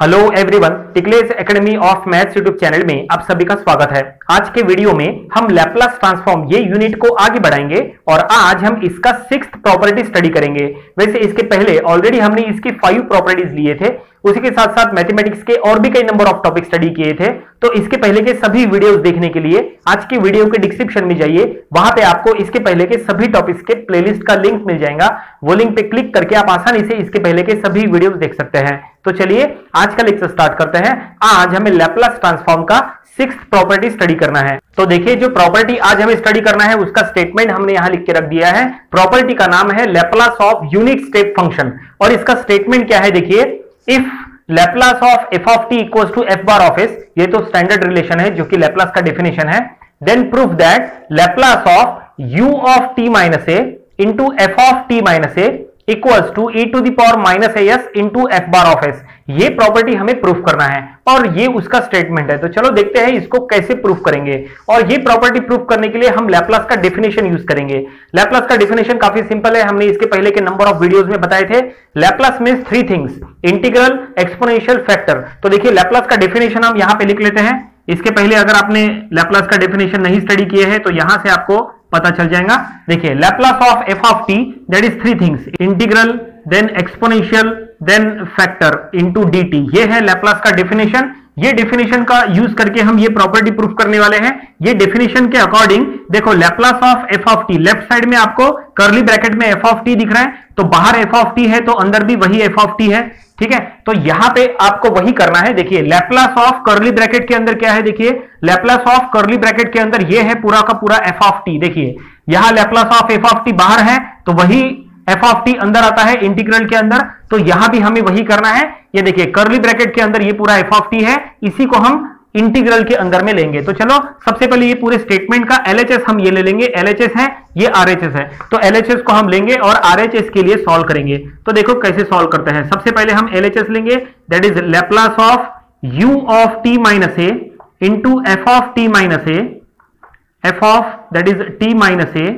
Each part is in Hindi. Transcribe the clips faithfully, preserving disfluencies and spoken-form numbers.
Hello everyone, Tickless Academy of maths YouTube channel में आप सभी का स्वागत है। आज के वीडियो में हम लैपलास ट्रांसफॉर्म ये यूनिट को आगे बढ़ाएंगे और आज हम इसका सिक्स्थ प्रॉपर्टी स्टडी करेंगे। वैसे इसके पहले ऑलरेडी हमने इसकी फाइव प्रॉपर्टीज लिए थे, उसी के साथ साथ मैथमेटिक्स के और भी कई नंबर ऑफ टॉपिक स्टडी किए थे। तो इसके पहले के सभी वीडियोस देखने के लिए आज के वीडियो के डिस्क्रिप्शन में जाइए, वहां पे आपको इसके पहले के सभी टॉपिक्स के प्लेलिस्ट का लिंक मिल जाएगा। वो लिंक पे क्लिक करके आप आसानी से इसके पहले के सभी वीडियोस देख सकते हैं। तो चलिए आज का लेक्चर स्टार्ट करते हैं। आज हमें लैपलास ट्रांसफॉर्म का सिक्स्थ प्रॉपर्टी स्टडी करना है। तो देखिए, जो प्रॉपर्टी आज हमें स्टडी करना है उसका स्टेटमेंट हमने यहां लिख के रख दिया है। प्रॉपर्टी का नाम है Laplace of unit step function और इसका स्टेटमेंट क्या है, देखिए, if Laplace of F of T equals to F bar of S, ये तो स्टैंडर्ड रिलेशन है जो कि लैपलास का डेफिनेशन है। Then proof that Laplace of U of T minus A into F of T minus A equals to E to the power minus A S into F bar of S. ये प्रॉपर्टी हमें प्रूफ करना है और ये उसका स्टेटमेंट है। तो चलो देखते हैं इसको कैसे प्रूफ करेंगे। और ये प्रॉपर्टी प्रूफ करने के लिए हम लैपलास का डेफिनेशन यूज करेंगे। लैपलास का डेफिनेशन काफी सिंपल है, हमने इसके पहले के नंबर ऑफ वीडियोस में बताए थे। Laplace means three things, integral, exponential, factor. तो देखिए, लैपलास का डेफिनेशन हम यहां पे लिख लेते हैं। इसके पहले अगर आपने लैपलास का डेफिनेशन नहीं स्टडी किए हैं तो यहां से आपको पता चल जाएगा। देखिए, Laplace of F of T that is three things, integral, then exponential, then factor into dt। ये है लैपलास का डेफिनेशन। ये डेफिनेशन का यूज करके हम ये प्रॉपर्टी प्रूफ करने वाले हैं। ये डेफिनेशन के अकॉर्डिंग देखो, Laplace of F of T, left side में आपको कर्ली ब्रैकेट में एफ ऑफ टी दिख रहा है, तो बाहर एफ ऑफ टी है तो अंदर भी वही एफ ऑफ टी है। ठीक है, तो यहां पे आपको वही करना है। देखिए, लैपलास ऑफ कर्ली ब्रैकेट के अंदर क्या है, देखिए, लैपलास ऑफ कर्ली ब्रैकेट के अंदर ये है पूरा का पूरा एफ ऑफ टी। देखिए, यहां Laplace of F of T बाहर है तो वही एफ ऑफ टी अंदर आता है इंटीग्रल के अंदर, तो यहां भी हमें वही करना है। ये देखिए, कर्ली ब्रैकेट के अंदर ये पूरा एफ ऑफ टी है, इसी को हम इंटीग्रल के अंदर में लेंगे। तो चलो सबसे पहले ये पूरे स्टेटमेंट का एलएचएस हम ये ले लेंगे। एलएचएस है, ये आरएचएस है, तो एलएचएस को हम लेंगे और आरएचएस के लिए सॉल्व करेंगे। तो देखो कैसे सॉल्व करते हैं। सबसे पहले हम एलएचएस लेंगे, that is Laplace of U of T minus A into F of T minus A, F of that is T minus A.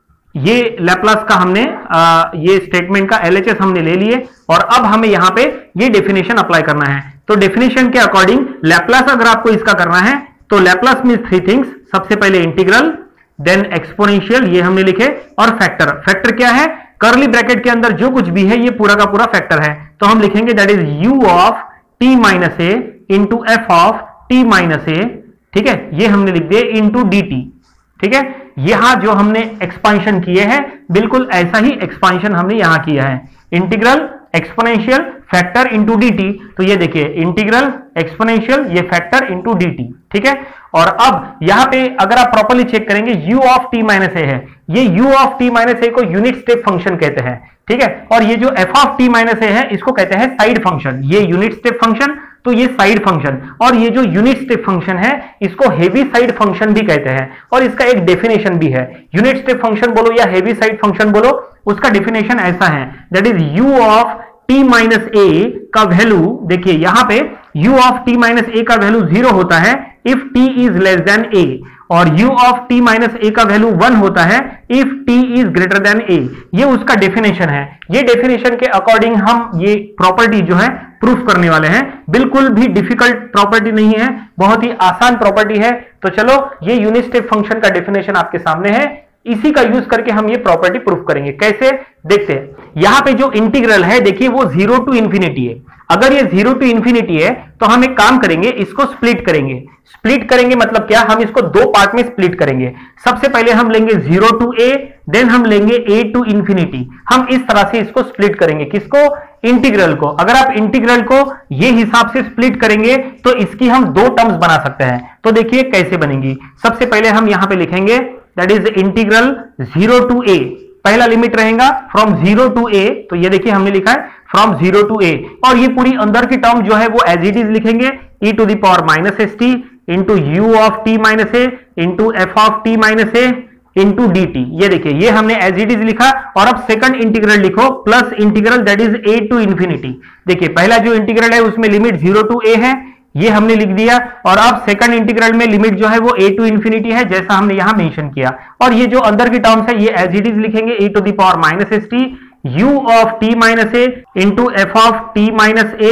ये लैपलास का हमने आ, ये स्टेटमेंट का एलएचएस हमने ले लिए और अब हमें यहां पे ये डेफिनेशन अप्लाई करना है। तो डेफिनेशन के अकॉर्डिंग लैपलास अगर आपको इसका करना है तो लैपलास मींस थ्री थिंग्स। सबसे पहले इंटीग्रल, देन एक्सपोनेंशियल, ये हमने लिखे, और फैक्टर। फैक्टर क्या है, कर्ली ब्रैकेट के अंदर जो कुछ भी है ये पूरा का पूरा फैक्टर है। तो हम लिखेंगे that is U of T minus A into F of T minus A. ठीक है, ये हमने लिख दिया इंटू डी टी। ठीक है, यहां जो हमने एक्सपांशन किए हैं बिल्कुल ऐसा ही एक्सपांशन हमने यहां किया है, integral, exponential, factor into D T. तो ये देखिए, इंटीग्रल, एक्सपोनेंशियल, ये फैक्टर इंटू डी टी। ठीक है, और अब यहां पे अगर आप प्रॉपर्ली चेक करेंगे, u ऑफ t माइनस ए है, ये u of t minus A को यूनिट स्टेप फंक्शन कहते हैं। ठीक है, और ये जो f ऑफ t माइनस ए है इसको कहते हैं साइड फंक्शन। ये यूनिट स्टेप फंक्शन, तो ये साइड फंक्शन, और ये जो यूनिट स्टेप फंक्शन है इसको हेवी साइड फंक्शन भी कहते हैं और इसका एक डेफिनेशन भी है। यूनिट स्टेप फंक्शन बोलो या हेवी साइड फंक्शन बोलो, उसका डेफिनेशन ऐसा है, that is u of t minus A का वैल्यू, देखिए यहां पे u of t minus A का वैल्यू जीरो होता है if t is less than a, और u of t minus A का वैल्यू वन होता है if t is greater than a। ये उसका डेफिनेशन है। ये डेफिनेशन के अकॉर्डिंग हम ये प्रॉपर्टी जो है प्रूफ करने वाले हैं। बिल्कुल भी डिफिकल्ट प्रॉपर्टी नहीं है, बहुत ही आसान प्रॉपर्टी है। तो चलो, ये यूनिट स्टेप फंक्शन का डेफिनेशन आपके सामने है, इसी का यूज करके हम ये प्रॉपर्टी प्रूफ करेंगे। कैसे, देखते हैं। यहां पे जो इंटीग्रल है देखिए वो जीरो टू इंफिनिटी है। अगर ये जीरो टू इंफिनिटी है तो हम एक काम करेंगे, इसको स्प्लिट करेंगे। स्प्लिट करेंगे मतलब क्या, हम इसको दो पार्ट में स्प्लिट करेंगे। सबसे पहले हम लेंगे जीरो टू ए, देन हम लेंगे ए टू इंफिनिटी। हम इस तरह से इसको स्प्लिट करेंगे। किसको, इंटीग्रल को। अगर आप इंटीग्रल को ये हिसाब से स्प्लिट करेंगे तो इसकी हम दो टर्म्स बना सकते हैं। तो देखिए कैसे बनेंगी। सबसे पहले हम यहां पे लिखेंगे that is integral zero to A. पहला लिमिट रहेगा फ्रॉम जीरो टू ए, तो ये देखिए हमने लिखा है फ्रॉम जीरो टू ए, और ये पूरी अंदर की टर्म जो है वो एज इट इज लिखेंगे, E to the power minus S T into U of T minus A into F of T minus A into D T. ये देखिए, ये हमने एज इट इज लिखा। और अब सेकंड इंटीग्रल लिखो, plus integral that is A to infinity. देखिए, पहला जो इंटीग्रल है उसमें लिमिट जीरो टू ए है, ये हमने लिख दिया, और अब सेकंड इंटीग्रल में लिमिट जो है वो a टू इंफिनिटी है, जैसा हमने यहां मेंशन किया। और ये जो अंदर की टर्म्स है ये एज इट इज लिखेंगे, e to the power minus S T u of t minus A into F of t minus A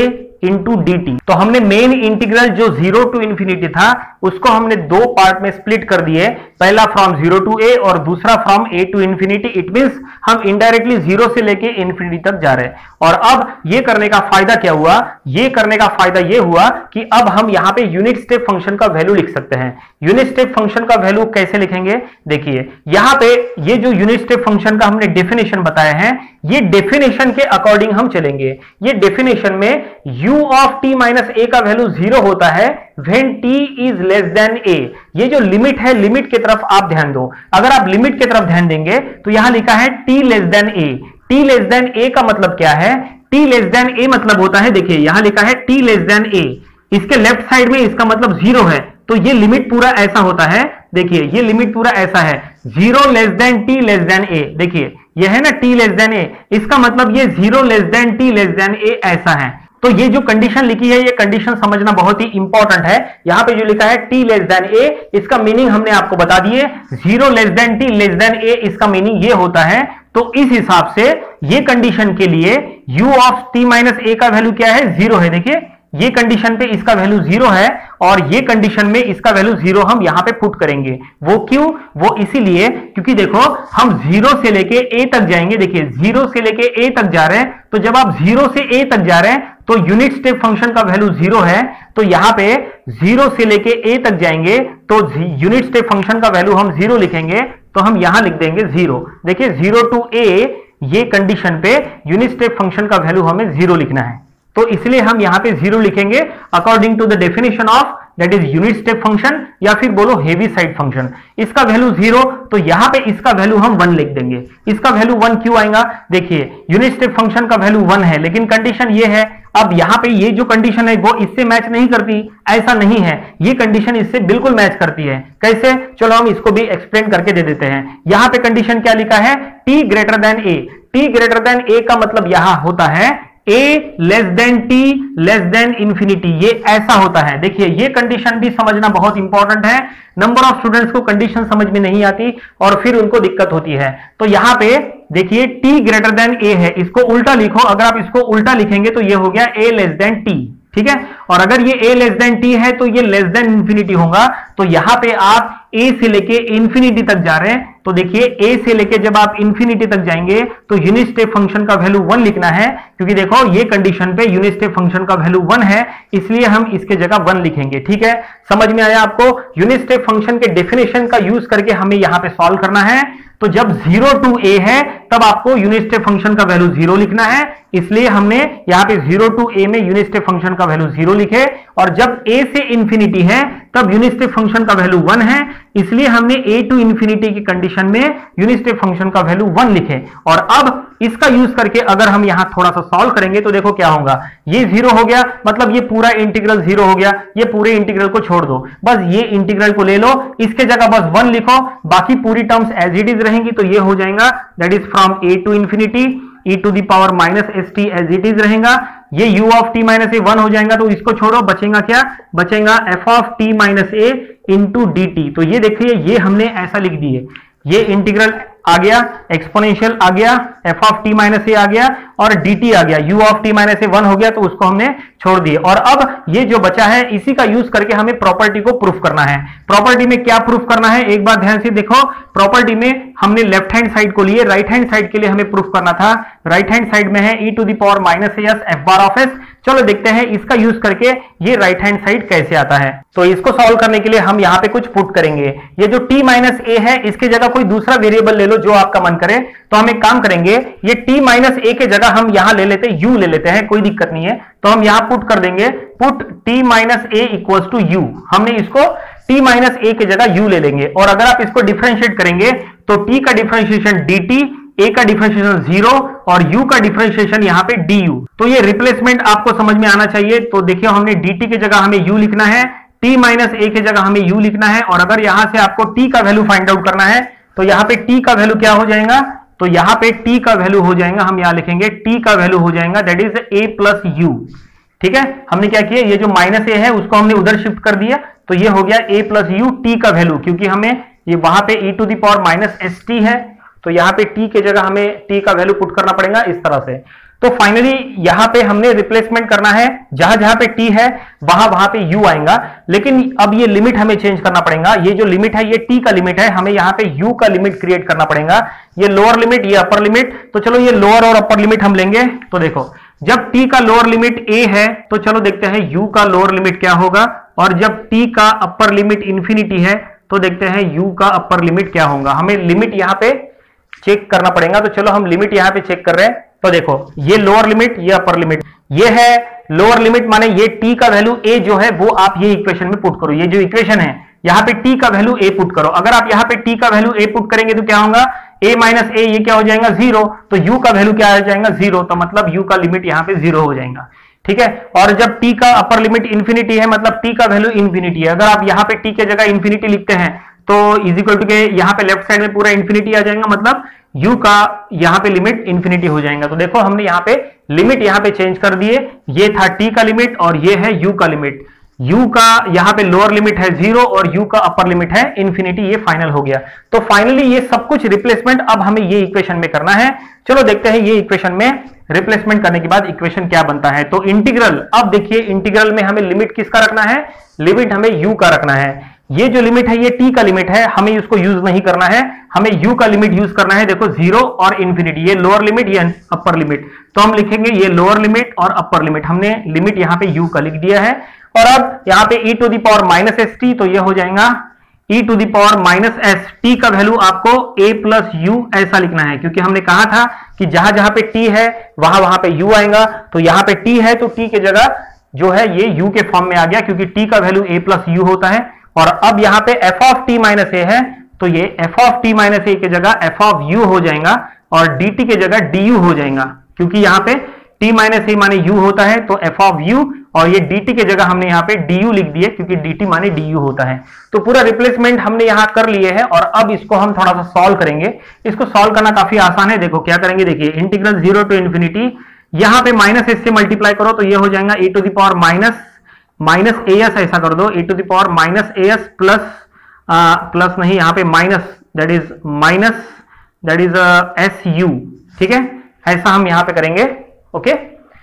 into D T. तो हमने मेन इंटीग्रल जो जीरो टू इंफिनिटी था उसको हमने दो पार्ट में स्प्लिट कर दिए, पहला फ्रॉम जीरो टू ए और दूसरा from A to infinity. It means हम इनडायरेक्टली जीरो से लेके इंफिनिटी तक जा रहे हैं। और अब ये करने का फायदा क्या हुआ, ये करने का फायदा ये हुआ कि अब हम यहां पे यूनिट स्टेप फंक्शन का वैल्यू लिख सकते हैं। यूनिट स्टेप फंक्शन का वैल्यू कैसे लिखेंगे, देखिए यहां पे ये जो यूनिट स्टेप फंक्शन का हमने डेफिनेशन बताया है, ये डेफिनेशन के अकॉर्डिंग हम चलेंगे। ये डेफिनेशन में u of t minus A का वैल्यू जीरो होता है when t is less than a। ये जो लिमिट है, लिमिट की तरफ आप ध्यान दो। अगर आप लिमिट की तरफ ध्यान देंगे तो यहां लिखा है t less than a। t less than a का मतलब क्या है, t लेस देन a मतलब होता है, देखिए यहां लिखा है t लेस देन a, इसके लेफ्ट साइड में इसका मतलब जीरो है। तो ये लिमिट पूरा ऐसा होता है, देखिए ये लिमिट पूरा ऐसा है, zero less than T less than A. देखिए ये है ना टी लेस देन ए, इसका मतलब ये zero less than T less than A ऐसा है। तो ये जो कंडीशन लिखी है, ये कंडीशन समझना बहुत ही इंपॉर्टेंट है। यहां पे जो लिखा है टी लेस देन ए, इसका मीनिंग हमने आपको बता दिए। Zero less than T less than A, इसका मीनिंग ये होता है। तो इस हिसाब से ये कंडीशन के लिए u of t minus A का वैल्यू क्या है, जीरो है। देखिए ये कंडीशन पे इसका वैल्यू जीरो है और ये कंडीशन में इसका वैल्यू जीरो हम यहां पे पुट करेंगे। वो क्यों, वो इसीलिए क्योंकि देखो हम जीरो से लेके ए तक जाएंगे। देखिए जीरो से लेके ए तक जा रहे हैं, तो जब आप जीरो से ए तक जा रहे हैं तो यूनिट स्टेप फंक्शन का वैल्यू जीरो है। तो यहां पे जीरो से लेके ए तक जाएंगे तो यूनिट स्टेप फंक्शन का वैल्यू हम जीरो लिखेंगे, तो हम यहां लिख देंगे जीरो। देखिए जीरो टू ए, ये कंडीशन पे यूनिट स्टेप फंक्शन का वैल्यू हमें जीरो लिखना है, तो इसलिए हम यहां पे जीरो लिखेंगे according to the definition of that is unit step function, या फिर बोलो हेवी साइड फंक्शन। इसका वैल्यू जीरो, तो यहां पे इसका वैल्यू हम वन लिख देंगे। इसका वैल्यू वन क्यों आएगा, देखिए यूनिट स्टेप फंक्शन का वैल्यू वन है, लेकिन कंडीशन ये है, अब यहां पे ये जो कंडीशन है वो इससे मैच नहीं करती, ऐसा नहीं है, ये कंडीशन इससे बिल्कुल मैच करती है। कैसे, चलो हम इसको भी एक्सप्लेन करके दे देते हैं। यहां पे कंडीशन क्या लिखा है, t greater than a। t greater than a का मतलब यहां होता है a less than t less than infinity, ये ऐसा होता है। देखिए ये कंडीशन भी समझना बहुत इंपॉर्टेंट है। नंबर ऑफ स्टूडेंट्स को कंडीशन समझ में नहीं आती और फिर उनको दिक्कत होती है। तो यहां पे देखिए t ग्रेटर देन a है, इसको उल्टा लिखो। अगर आप इसको उल्टा लिखेंगे तो ये हो गया a लेस देन t, ठीक है। और अगर ये a लेस देन t है तो ये लेस देन इंफिनिटी होगा। तो यहां पे आप a से लेके इंफिनिटी तक जा रहे हैं, तो देखिए a से लेके जब आप इंफिनिटी तक जाएंगे तो यूनिट स्टेप फंक्शन का वैल्यू वन लिखना है, क्योंकि देखो ये कंडीशन पे यूनिट स्टेप फंक्शन का वैल्यू वन है, इसलिए हम इसके जगह वन लिखेंगे। ठीक है, समझ में आया आपको। यूनिट स्टेप फंक्शन के डेफिनेशन का यूज करके हमें यहां पे सॉल्व करना है। तो जब जीरो टू ए है तब आपको यूनिट स्टेप फंक्शन का वैल्यू जीरो लिखना है, इसलिए हमने यहां पे जीरो टू ए में यूनिट स्टेप फंक्शन का वैल्यू जीरो लिखे। और जब a से इंफिनिटी है तब यूनिट स्टेप फंक्शन का वैल्यू वन है, इसलिए हमने a टू इंफिनिटी की कंडीशन में यूनिट स्टेप फंक्शन का वैल्यू वन लिखे। और अब इसका यूज करके अगर हम यहां थोड़ा सा सॉल्व करेंगे तो देखो क्या होगा, ये जीरो हो गया, मतलब ये पूरा इंटीग्रल जीरो हो गया। ये पूरे इंटीग्रल को छोड़ दो, बस ये इंटीग्रल को ले लो, इसके जगह बस वन लिखो, बाकी पूरी टर्म्स एज इट इज रहेंगी। तो ये हो जाएगा that is from a to infinity e to the power minus S t as it is रहेगा। ये u of t minus a one हो जाएगा, तो इसको छोड़ो, बचेगा क्या, बचेगा f of t minus A into D T. तो ये देखिए ये हमने ऐसा लिख दिए, ये इंटीग्रल आ गया, एक्सपोनेंशियल आ गया, f of t minus a आ गया और dt आ गया, u of t minus a one हो गया, तो उसको हमने छोड़ दिए। और अब ये जो बचा है इसी का यूज करके हमें प्रॉपर्टी को प्रूफ करना है। प्रॉपर्टी में क्या प्रूफ करना है, एक बार ध्यान से देखो। प्रॉपर्टी में हमने लेफ्ट हैंड साइड को लिए, राइट हैंड साइड के लिए हमें प्रूफ करना था। राइट हैंड साइड में है e to the power minus s f bar of s. चलो देखते हैं इसका यूज करके ये राइट हैंड साइड कैसे आता है। तो इसको सॉल्व करने के लिए हम यहाँ पे कुछ पुट करेंगे। ये जो t माइनस ए है इसकी जगह कोई दूसरा वेरिएबल ले लो जो आपका मन करे। तो हम एक काम करेंगे, ये t माइनस ए के जगह हम यहाँ ले लेते हैं u ले लेते हैं, कोई दिक्कत नहीं है। तो हम यहाँ पुट कर देंगे, put t minus A equals to u। हमने इसको t माइनस ए के जगह u ले लेंगे। और अगर आप इसको डिफरेंशिएट करेंगे तो t का डिफरेंशिएशन dt, a का डिफरेंशिएशन जीरो और u का डिफरेंशिएशन यहाँ पे du। तो ये रिप्लेसमेंट आपको समझ में आना चाहिए। तो देखिए हमने dt के जगह हमें u लिखना है, t माइनस ए के जगह हमें u लिखना है। और अगर यहां से आपको t का वैल्यू फाइंड आउट करना है तो यहाँ पे t का वैल्यू क्या हो जाएगा, तो यहाँ पे t का वैल्यू हो जाएगा, हम यहाँ लिखेंगे t का वैल्यू हो जाएगा that is a plus u. ठीक है, हमने क्या किया, ये जो माइनस ए है उसको हमने उधर शिफ्ट कर दिया, तो ये हो गया a प्लस यू t का वैल्यू, क्योंकि हमें ये वहां पे e to the power minus S t है, तो यहाँ पे t के जगह हमें t का वैल्यू पुट करना पड़ेगा इस तरह से। तो फाइनली यहां पे हमने रिप्लेसमेंट करना है, जहां जहां पे t है वहां वहां पे u आएगा, लेकिन अब ये लिमिट हमें चेंज करना पड़ेगा। ये जो लिमिट है ये t का लिमिट है, हमें यहां पे u का लिमिट क्रिएट करना पड़ेगा। ये लोअर लिमिट, ये अपर लिमिट, तो चलो ये लोअर और अपर लिमिट हम लेंगे। तो देखो जब t का लोअर लिमिट a है तो चलो देखते हैं u का लोअर लिमिट क्या होगा, और जब t का अपर लिमिट इंफिनिटी है तो देखते हैं u का अपर लिमिट क्या होगा। हमें लिमिट यहां पे चेक करना पड़ेगा, तो चलो हम लिमिट यहां पे चेक कर रहे हैं। तो देखो ये लोअर लिमिट, ये अपर लिमिट, ये है लोअर लिमिट, माने ये t का वैल्यू a जो है वो आप ये इक्वेशन में पुट करो। ये जो इक्वेशन है यहां पे t का वैल्यू a पुट करो। अगर आप यहां पे t का वैल्यू a पुट करेंगे तो क्या होगा, a माइनस a, ये क्या हो जाएगा, जीरो। तो u का वैल्यू क्या आ जाएगा, जीरो। तो मतलब u का लिमिट यहां पे जीरो हो जाएगा, ठीक है। और जब t का अपर लिमिट इंफिनिटी है, मतलब t का वैल्यू इंफिनिटी है। अगर आप यहां पे t के जगह इंफिनिटी लिखते हैं तो इज इक्वल टू के यहां पे लेफ्ट साइड में पूरा इंफिनिटी आ जाएगा, मतलब u का यहां पे लिमिट इंफिनिटी हो जाएगा। तो देखो हमने यहां पे लिमिट यहां पे चेंज कर दिए। ये था t का लिमिट और ये है u का लिमिट। u का यहां पे लोअर लिमिट है जीरो और u का अपर लिमिट है इंफिनिटी। ये फाइनल हो गया। तो फाइनली ये सब कुछ रिप्लेसमेंट अब हमें ये इक्वेशन में करना है। चलो देखते हैं ये इक्वेशन में रिप्लेसमेंट करने के बाद इक्वेशन क्या बनता है। तो इंटीग्रल, अब देखिए इंटीग्रल में हमें लिमिट किसका रखना है, लिमिट हमें u का रखना है। ये जो लिमिट है ये t का लिमिट है, हमें इसको यूज नहीं करना है, हमें u का लिमिट यूज करना है। देखो जीरो और इंफिनिटी, ये लोअर लिमिट, ये अपर लिमिट। तो हम लिखेंगे ये लोअर लिमिट और अपर लिमिट। हमने लिमिट यहाँ पे u का लिख दिया है। और अब यहाँ पे e to the power minus S t, तो ये हो जाएगा e to the power minus S. T का वैल्यू आपको a प्लस यू ऐसा लिखना है, क्योंकि हमने कहा था कि जहां जहां पे t है वहां वहां पे u आएगा। तो यहाँ पे t है तो t के जगह जो है ये u के फॉर्म में आ गया, क्योंकि t का वैल्यू a प्लस यू होता है। और अब यहाँ पे f ऑफ t माइनस ए है, तो ये f of t minus a की जगह f ऑफ u हो जाएगा और dt के जगह du हो जाएगा, क्योंकि यहाँ पे t माइनस ए माने u होता है, तो f ऑफ u, और ये dt के जगह हमने यहाँ पे du लिख दिए, क्योंकि dt माने du होता है। तो पूरा रिप्लेसमेंट हमने यहाँ कर लिए है और अब इसको हम थोड़ा सा सॉल्व करेंगे। इसको सॉल्व करना काफी आसान है। देखो क्या करेंगे, देखिए इंटीग्रल जीरो टू इन्फिनिटी, यहाँ पे माइनस एस से मल्टीप्लाई करो तो ये हो जाएगा e to the power minus minus A s, ऐसा कर दो e to the power minus A s plus plus नहीं, यहाँ पे minus, that is minus that is s u, ठीक है, ऐसा हम यहाँ पे करेंगे, ओके।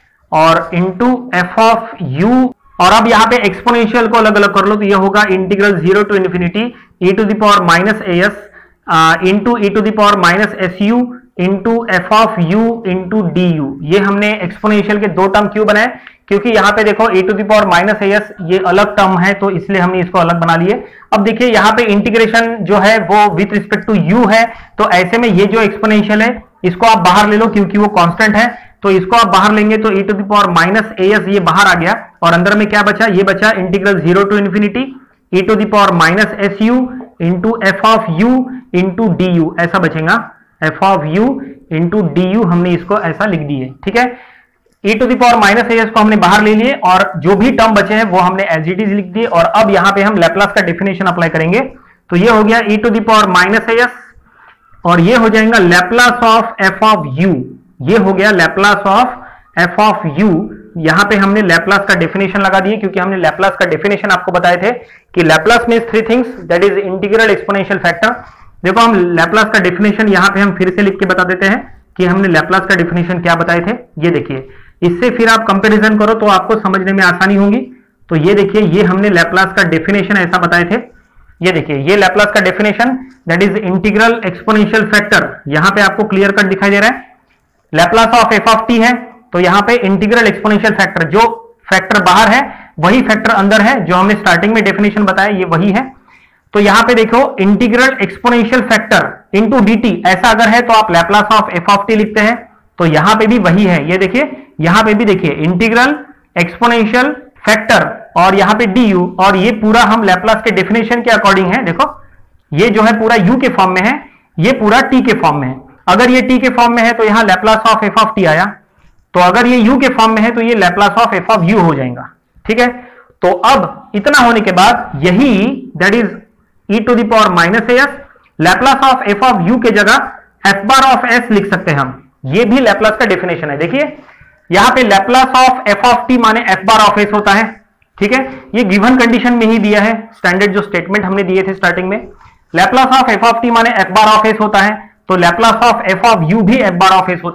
और इंटू एफ ऑफ यू, और अब यहाँ पे एक्सपोनेंशियल को अलग अलग कर लो तो ये होगा integral zero to infinity e to the power minus A S into e to the power minus s u into F of u into d u. ये हमने एक्सपोनेंशियल के दो टर्म क्यों बनाए, क्योंकि यहाँ पे देखो e to the power minus A s ये अलग टर्म है, तो इसलिए हमने इसको अलग बना लिए। अब देखिए यहाँ पे इंटीग्रेशन जो है वो विथ रिस्पेक्ट टू u है, तो ऐसे में ये जो एक्सपोनेंशियल है इसको आप बाहर ले लो, क्योंकि वो कांस्टेंट है। तो इसको आप बाहर लेंगे तो e to the power minus A s ये बाहर आ गया, और अंदर में क्या बचा, ये बचा integral zero to infinity e to the power minus s u into F of u into d u, ऐसा बचेगा f of u into d u. हमने इसको ऐसा लिख दिए, ठीक है। e to the power minus A s को हमने बाहर ले लिए और जो भी टर्म बचे हैं वो हमने एज इट इज लिख दिए। और अब यहाँ पे हम लैप्लास का डेफिनेशन अप्लाई करेंगे, तो ये हो गया e to the power minus A s और ये हो जाएगा Laplace of F of u. ये हो गया Laplace of F of u. यहां पे हमने लैप्लास का डेफिनेशन लगा दिए, क्योंकि हमने लैप्लास का डेफिनेशन आपको बताए थे कि Laplace means three things, that is integral, exponential, factor. देखो हम लैप्लास का डेफिनेशन यहां पे हम फिर से लिख के बता देते हैं कि हमने लैप्लास का डेफिनेशन क्या बताए थे। ये देखिए, इससे फिर आप कंपैरिजन करो तो आपको समझने में आसानी होगी। तो ये देखिए, ये हमने लैप्लास का डेफिनेशन ऐसा बताए थे। ये देखिए, ये लैप्लास का definition that is integral, exponential, factor. यहां पे आपको क्लियर कट दिखाई दे रहा है। Laplace of F of t है, तो यहां पे इंटीग्रल, एक्सपोनेंशियल, फैक्टर, जो फैक्टर बाहर है वही फैक्टर अंदर है, जो हमने स्टार्टिंग में डेफिनेशन बताया ये वही है। तो यहां पे देखो integral, exponential, factor into d t, ऐसा अगर है तो आप Laplace of F of t लिखते हैं, तो यहां पे भी वही है। ये देखिए, यहां पे भी देखिए इंटीग्रल, एक्सपोनेंशियल, फैक्टर और यहां पे डी यू, और ये पूरा हम लैप्लास के डेफिनेशन के अकॉर्डिंग है। देखो ये जो है पूरा यू के फॉर्म में है, ये पूरा टी के फॉर्म में है। अगर ये टी के फॉर्म में है तो यहां Laplace of F of t आया, तो अगर ये यू के फॉर्म में है तो ये Laplace of F of u हो जाएगा, ठीक है। तो अब इतना होने के बाद यही that is e to the power minus A s, Laplace of F of u के जगह एफ बार ऑफ एस लिख सकते हैं हम। ये भी लैप्लास का डेफिनेशन है। देखिए यहां पे Laplace of F of t माने एफ बार ऑफ एस होता है, ठीक है। ये गिवन कंडीशन में ही दिया है, स्टैंडर्ड जो स्टेटमेंट हमने दिए थे स्टार्टिंग में। Laplace of F of t माने एफ बार ऑफ एस होता है, तो Laplace of F of u भी एफ बार ऑफ एस होता है।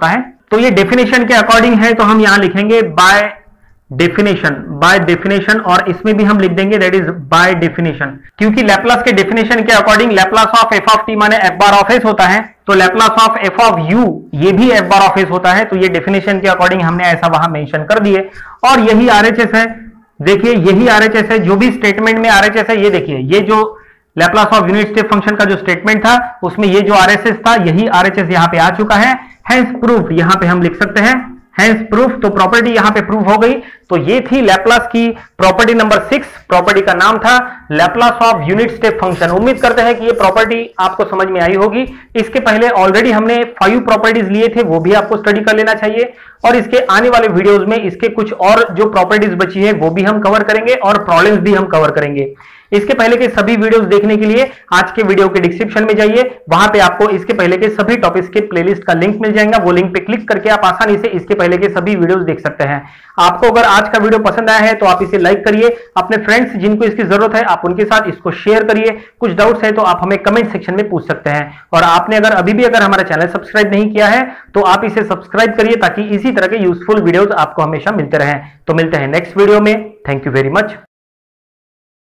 तो ये डेफिनेशन के अकॉर्डिंग है, तो हम यहां लिखेंगे बाय डेफिनेशन, बाय डेफिनेशन, और इसमें भी हम लिख देंगे दैट इज बाय डेफिनेशन, क्योंकि लैपलास के डेफिनेशन के according Laplace of F of t माने एफ बार ऑफ एस होता है, तो Laplace of F of u ये भी एफ बार ऑफ एस होता है। तो ये डेफिनेशन के अकॉर्डिंग हमने ऐसा वहां मेंशन कर दिए, और यही आरएचएस है। देखिए यही आरएचएस है, जो भी स्टेटमेंट में आरएचएस है, ये देखिए ये जो Laplace of unit step function का जो स्टेटमेंट था उसमें ये जो आरएचएस था, यही आरएचएस यहां पे आ चुका है। हेंस प्रूफ यहां पे हम लिख सकते हैं, हेंस प्रूफ, तो प्रॉपर्टी यहां पे प्रूफ हो गई। तो ये थी लैपलास की प्रॉपर्टी नंबर सिक्स, प्रॉपर्टी का नाम था Laplace of unit step function. उम्मीद करते हैं कि ये प्रॉपर्टी आपको समझ में आई होगी। इसके पहले ऑलरेडी हमने फाइव प्रॉपर्टीज लिए थे, वो भी आपको स्टडी कर लेना चाहिए, और इसके आने वाले वीडियोस में इसके कुछ और जो प्रॉपर्टीज बची है वो भी हम कवर करेंगे, और प्रॉब्लम्स भी हम कवर करेंगे। इसके पहले के सभी वीडियोस देखने के लिए आज के वीडियो के डिस्क्रिप्शन में जाइए, वहां पे आपको इसके पहले के सभी टॉपिक्स के प्लेलिस्ट का लिंक मिल जाएगा। वो लिंक पे क्लिक करके आप आसानी से इसके पहले के सभी वीडियोस देख सकते हैं। आपको अगर आज का वीडियो पसंद आया है तो आप इसे लाइक करिए, अपने फ्रेंड्स जिनको इसकी जरूरत है आप उनके साथ इसको शेयर करिए। कुछ डाउट्स है तो आप हमें कमेंट सेक्शन में पूछ सकते हैं, और आपने अगर अभी भी अगर हमारा चैनल सब्सक्राइब नहीं किया है तो आप इसे सब्सक्राइब करिए, ताकि इसी तरह के यूजफुल वीडियोस आपको हमेशा मिलते रहें। तो मिलते हैं नेक्स्ट वीडियो में। Thank you very much.